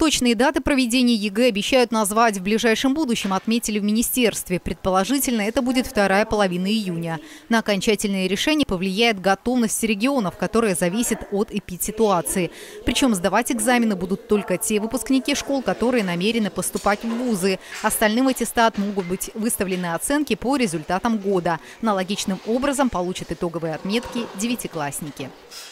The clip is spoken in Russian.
Точные даты проведения ЕГЭ обещают назвать в ближайшем будущем, отметили в министерстве. Предположительно, это будет вторая половина июня. На окончательное решение повлияет готовность регионов, которая зависит от эпидситуации. Причем сдавать экзамены будут только те выпускники школ, которые намерены поступать в вузы. Остальным в аттестат могут быть выставлены оценки по результатам года. Аналогичным образом получат итоговые отметки девятиклассники.